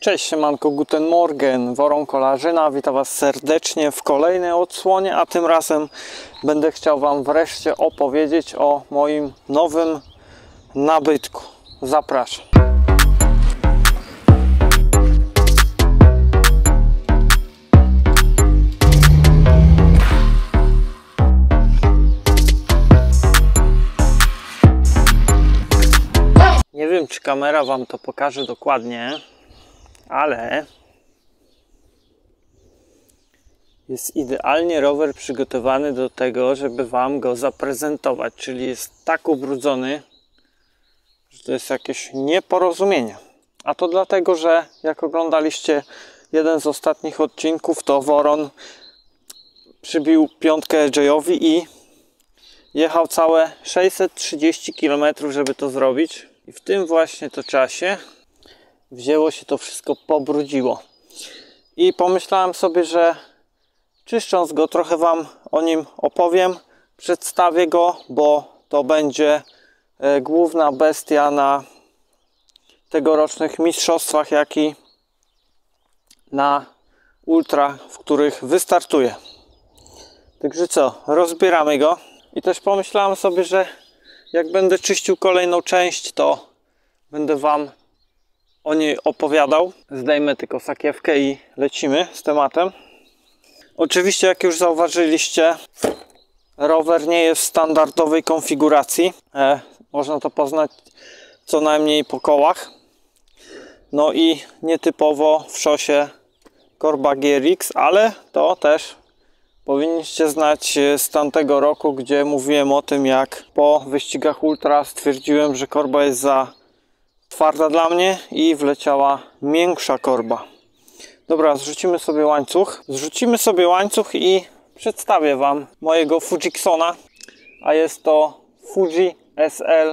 Cześć, siemanko, guten Morgen, Woron Kolarzyna, witam Was serdecznie w kolejnej odsłonie, a tym razem będę chciał Wam wreszcie opowiedzieć o moim nowym nabytku. Zapraszam. Nie wiem, czy kamera Wam to pokaże dokładnie, ale jest idealnie rower przygotowany do tego, żeby Wam go zaprezentować, czyli jest tak ubrudzony, że to jest jakieś nieporozumienie. A to dlatego, że jak oglądaliście jeden z ostatnich odcinków, to Woron przybił piątkę AJ-owi i jechał całe 630 km, żeby to zrobić. I w tym właśnie to czasie wzięło się to wszystko, pobrudziło. I pomyślałem sobie, że czyszcząc go, trochę Wam o nim opowiem, przedstawię go, bo to będzie główna bestia na tegorocznych mistrzostwach, jak i na ultra, w których wystartuję. Także co, rozbieramy go. I też pomyślałem sobie, że jak będę czyścił kolejną część, to będę Wam o niej opowiadał. Zdejmę tylko sakiewkę i lecimy z tematem. Oczywiście, jak już zauważyliście, rower nie jest w standardowej konfiguracji. Można to poznać co najmniej po kołach. No i nietypowo w szosie korba GRX, ale to też powinniście znać z tamtego roku, gdzie mówiłem o tym, jak po wyścigach ultra stwierdziłem, że korba jest za twarda dla mnie i wleciała miększa korba. Dobra, zrzucimy sobie łańcuch i przedstawię Wam mojego Fujiksona, a jest to Fuji SL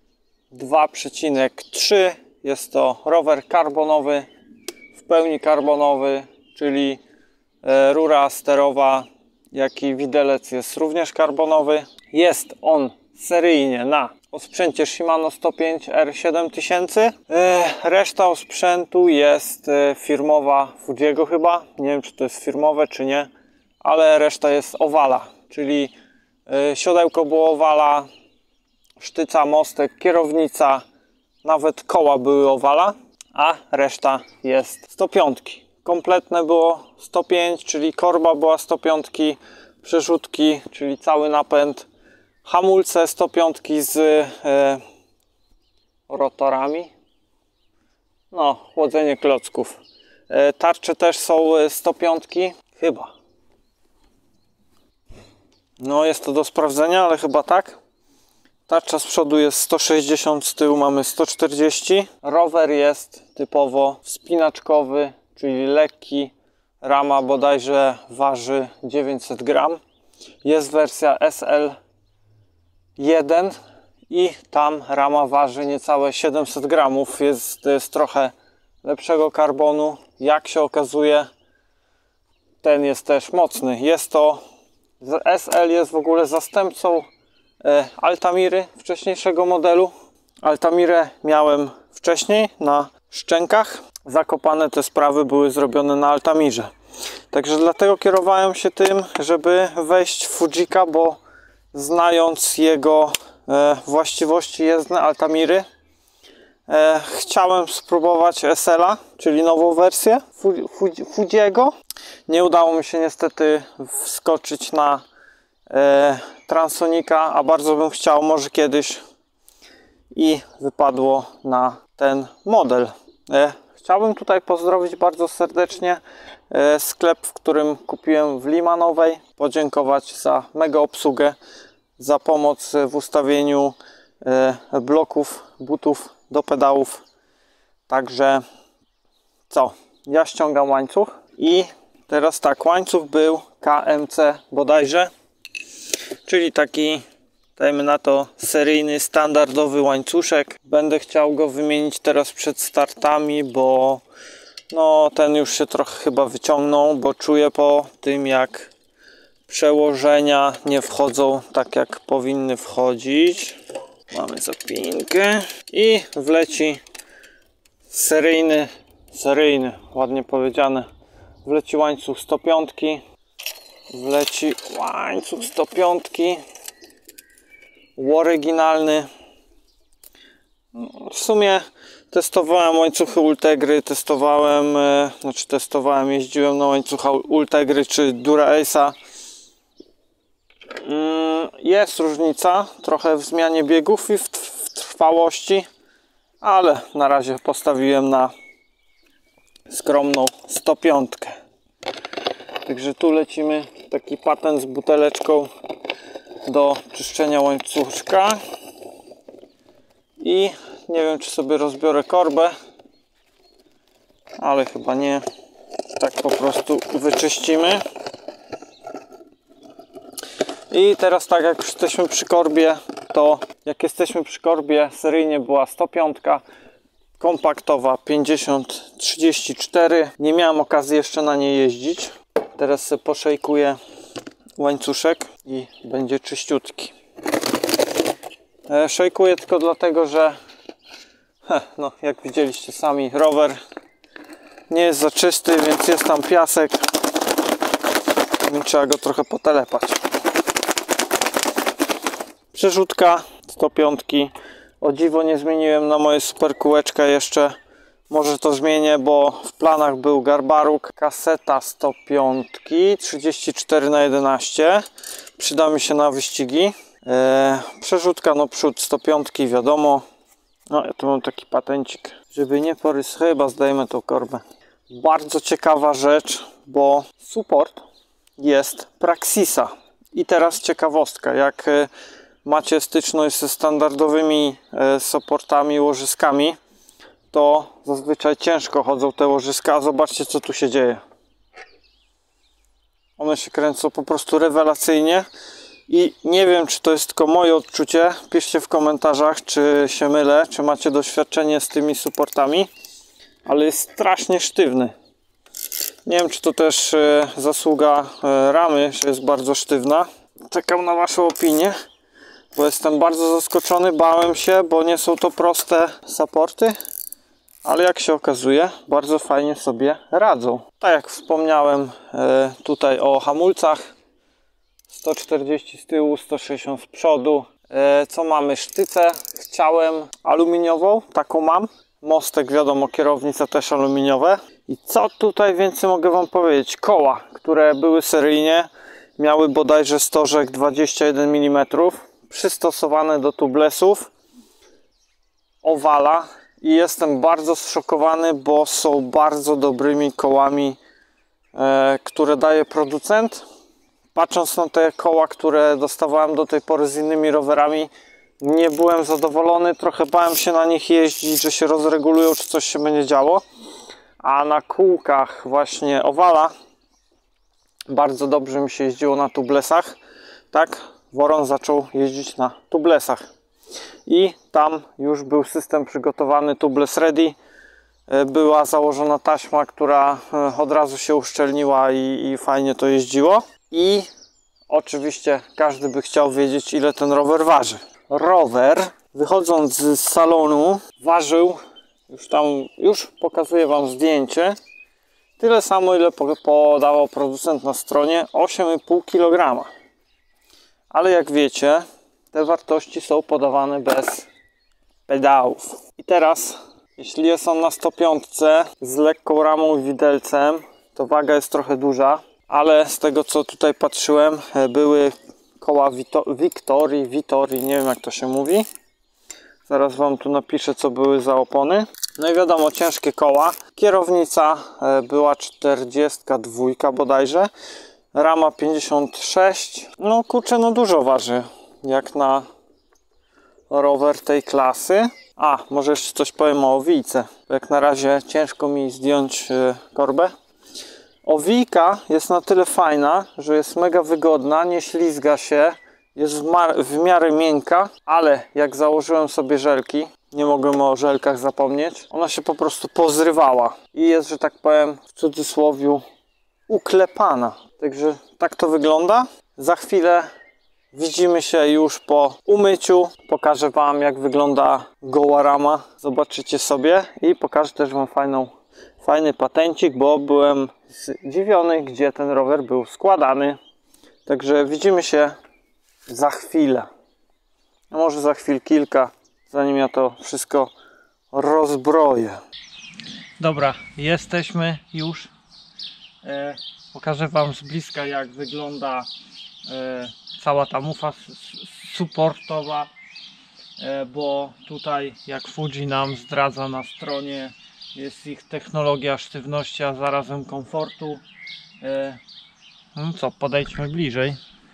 2.3. Jest to rower karbonowy, w pełni karbonowy, czyli rura sterowa, jak i widelec jest również karbonowy. Jest on seryjnie na osprzęcie Shimano 105 R7000. Reszta osprzętu jest firmowa Fujiego chyba. Nie wiem, czy to jest firmowe, czy nie, ale reszta jest owala, czyli siodełko było owala, sztyca, mostek, kierownica, nawet koła były owala, a reszta jest 105. Kompletne było 105, czyli korba była 105, przerzutki, czyli cały napęd, hamulce 105 z rotorami, no, chłodzenie klocków. Tarcze też są 105, chyba. No, jest to do sprawdzenia, ale chyba tak. Tarcza z przodu jest 160, z tyłu mamy 140. Rower jest typowo wspinaczkowy, czyli lekki. Rama bodajże waży 900 gram. Jest wersja SL1 i tam rama waży niecałe 700 gramów. To jest trochę lepszego karbonu. Jak się okazuje, ten jest też mocny. SL jest w ogóle zastępcą Altamiry wcześniejszego modelu. Altamirę miałem wcześniej na szczękach. Zakopane te sprawy były zrobione na Altamirze. Także dlatego kierowałem się tym, żeby wejść w Fujika, bo znając jego właściwości jezdne Altamiry, chciałem spróbować SL-a, czyli nową wersję Fujiego. Nie udało mi się niestety wskoczyć na Transonika, a bardzo bym chciał, może kiedyś, i wypadło na ten model. Chciałbym tutaj pozdrowić bardzo serdecznie sklep, w którym kupiłem w Limanowej, podziękować za mega obsługę, za pomoc w ustawieniu bloków, butów do pedałów. Także co? Ja ściągam łańcuch i teraz tak, łańcuch był KMC bodajże, czyli taki, dajmy na to, seryjny, standardowy łańcuszek. Będę chciał go wymienić teraz przed startami, bo no, ten już się trochę chyba wyciągnął, bo czuję po tym, jak przełożenia nie wchodzą tak, jak powinny wchodzić. Mamy zapinkę i wleci seryjny seryjny, ładnie powiedziane. Wleci łańcuch 105, wleci łańcuch 105, oryginalny. W sumie testowałem łańcuchy Ultegry, jeździłem na łańcucha Ultegry czy Dura-Ace'a. Jest różnica trochę w zmianie biegów i w trwałości, ale na razie postawiłem na skromną 105. Także tu lecimy, taki patent z buteleczką do czyszczenia łańcuszka. I nie wiem, czy sobie rozbiorę korbę, ale chyba nie. Tak po prostu wyczyścimy. I teraz tak jak już jesteśmy przy korbie, to jak jesteśmy przy korbie, seryjnie była 105, kompaktowa 50-34. Nie miałem okazji jeszcze na niej jeździć. Teraz sobie poszejkuję łańcuszek i będzie czyściutki. Szejkuję tylko dlatego, że no, jak widzieliście sami, rower nie jest za czysty, więc jest tam piasek, więc trzeba go trochę potelepać. Przerzutka 105. O dziwo nie zmieniłem na moje super kółeczka jeszcze. Może to zmienię, bo w planach był Garbaruk. Kaseta 105 34×11. Przyda mi się na wyścigi. Przerzutka, no przód 105, wiadomo. No ja tu mam taki patencik, żeby nie porys, chyba zdejmę tą korbę. Bardzo ciekawa rzecz, bo support jest Praxisa. I teraz ciekawostka, jak macie styczność ze standardowymi supportami, łożyskami, to zazwyczaj ciężko chodzą te łożyska. Zobaczcie, co tu się dzieje. One się kręcą po prostu rewelacyjnie. I nie wiem, czy to jest tylko moje odczucie. Piszcie w komentarzach, czy się mylę, czy macie doświadczenie z tymi supportami, ale jest strasznie sztywny. Nie wiem, czy to też zasługa ramy, że jest bardzo sztywna. Czekam na waszą opinię, bo jestem bardzo zaskoczony. Bałem się, bo nie są to proste supporty, ale jak się okazuje, bardzo fajnie sobie radzą. Tak jak wspomniałem tutaj o hamulcach, 140 z tyłu, 160 z przodu. Co mamy? Sztycę chciałem aluminiową, taką mam. Mostek, wiadomo, kierownica też aluminiowe. I co tutaj więcej mogę wam powiedzieć? Koła, które były seryjnie, miały bodajże stożek 21 mm, przystosowane do tubelessów, owala. I jestem bardzo zszokowany, bo są bardzo dobrymi kołami, które daje producent. Patrząc na te koła, które dostawałem do tej pory z innymi rowerami, nie byłem zadowolony. Trochę bałem się na nich jeździć, że się rozregulują, czy coś się będzie działo. A na kółkach właśnie owala bardzo dobrze mi się jeździło na tubelessach. Tak, Woron zaczął jeździć na tubelessach. I tam już był system przygotowany, tubeless ready. Była założona taśma, która od razu się uszczelniła i fajnie to jeździło. I oczywiście każdy by chciał wiedzieć, ile ten rower waży. Rower, wychodząc z salonu, ważył, już pokazuję wam zdjęcie, tyle samo, ile podawał producent na stronie, 8,5 kg. Ale jak wiecie, te wartości są podawane bez pedałów. I teraz, jeśli jest on na 105 z lekką ramą i widelcem, to waga jest trochę duża. Ale z tego, co tutaj patrzyłem, były koła Vittori, nie wiem, jak to się mówi. Zaraz wam tu napiszę, co były za opony. No i wiadomo, ciężkie koła. Kierownica była 42 bodajże. Rama 56. No kurczę, no dużo waży, jak na rower tej klasy. A, może jeszcze coś powiem o owijce. Jak na razie ciężko mi zdjąć korbę. Owijka jest na tyle fajna, że jest mega wygodna, nie ślizga się, jest w miarę miękka, ale jak założyłem sobie żelki, nie mogłem o żelkach zapomnieć, ona się po prostu pozrywała i jest, że tak powiem, w cudzysłowiu uklepana. Także tak to wygląda. Za chwilę widzimy się już po umyciu. Pokażę wam, jak wygląda goła rama. Zobaczycie sobie i pokażę też wam fajną fajny patencik, bo byłem zdziwiony, gdzie ten rower był składany. Także widzimy się za chwilę. A może za chwil kilka, zanim ja to wszystko rozbroję. Dobra, jesteśmy już. Pokażę wam z bliska, jak wygląda cała ta mufa supportowa, bo tutaj, jak Fuji nam zdradza na stronie, jest ich technologia sztywności, a zarazem komfortu. No co, podejdźmy bliżej.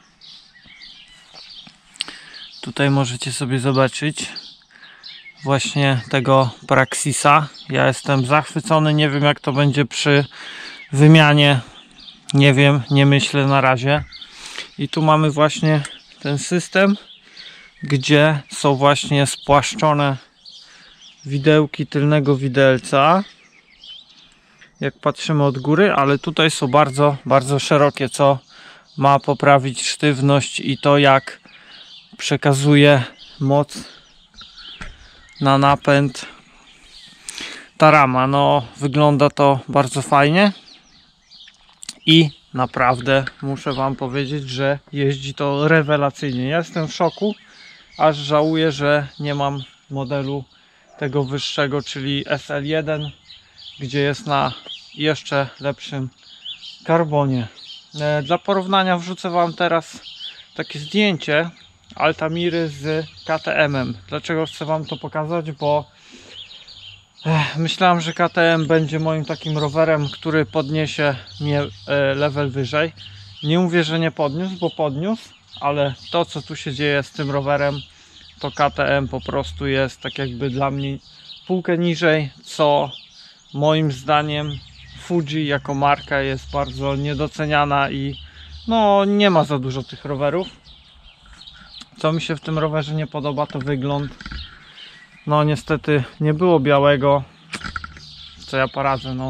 Tutaj możecie sobie zobaczyć właśnie tego Praxisa. Ja jestem zachwycony, nie wiem jak to będzie przy wymianie, nie wiem, nie myślę na razie. I tu mamy właśnie ten system, gdzie są właśnie spłaszczone widełki tylnego widelca, jak patrzymy od góry, ale tutaj są bardzo, bardzo szerokie, co ma poprawić sztywność i to, jak przekazuje moc na napęd ta rama. No, wygląda to bardzo fajnie i naprawdę muszę wam powiedzieć, że jeździ to rewelacyjnie. Ja jestem w szoku, aż żałuję, że nie mam modelu tego wyższego, czyli SL1, gdzie jest na jeszcze lepszym karbonie. Dla porównania wrzucę wam teraz takie zdjęcie Altamiry z KTM-em. Dlaczego chcę wam to pokazać? Bo myślałem, że KTM będzie moim takim rowerem, który podniesie mnie level wyżej. Nie mówię, że nie podniósł, bo podniósł, ale to, co tu się dzieje z tym rowerem, to KTM po prostu jest tak jakby dla mnie półkę niżej, co moim zdaniem Fuji jako marka jest bardzo niedoceniana i no nie ma za dużo tych rowerów. Co mi się w tym rowerze nie podoba, to wygląd. No niestety nie było białego, co ja poradzę, no.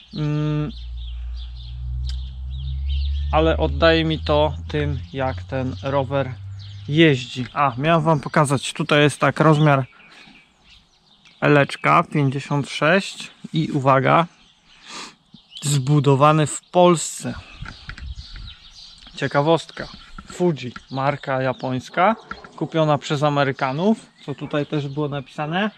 Ale oddaje mi to tym, jak ten rower jeździ. A, miałem wam pokazać, tutaj jest tak rozmiar L-czka 56 i uwaga, zbudowany w Polsce. Ciekawostka, Fuji, marka japońska, kupiona przez Amerykanów, co tutaj też było napisane,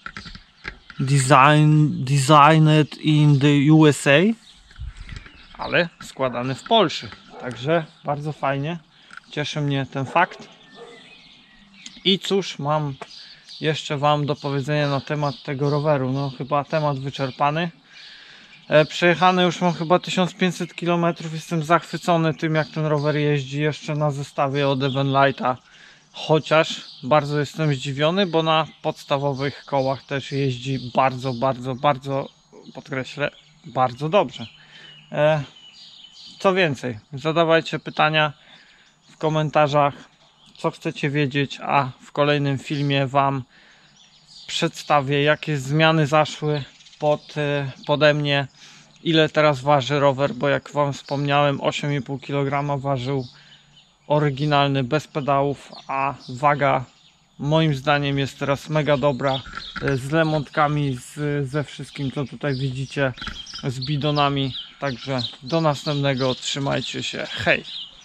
designed in the USA, ale składany w Polsce. Także bardzo fajnie, cieszy mnie ten fakt. I cóż mam jeszcze wam do powiedzenia na temat tego roweru? No chyba temat wyczerpany. Przejechany już mam chyba 1500 km. Jestem zachwycony tym, jak ten rower jeździ jeszcze na zestawie od Evenlighta. Chociaż bardzo jestem zdziwiony, bo na podstawowych kołach też jeździ bardzo, podkreślę, bardzo dobrze. Co więcej, zadawajcie pytania w komentarzach, co chcecie wiedzieć, a w kolejnym filmie wam przedstawię, jakie zmiany zaszły pode mnie, ile teraz waży rower, bo jak wam wspomniałem, 8,5 kg ważył oryginalny bez pedałów, a waga moim zdaniem jest teraz mega dobra, z lemontkami, ze wszystkim, co tutaj widzicie, z bidonami. Także do następnego, trzymajcie się, hej!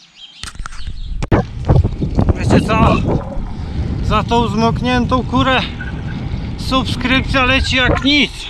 Wiecie co? Za tą zmokniętą kurę subskrypcja leci jak nic.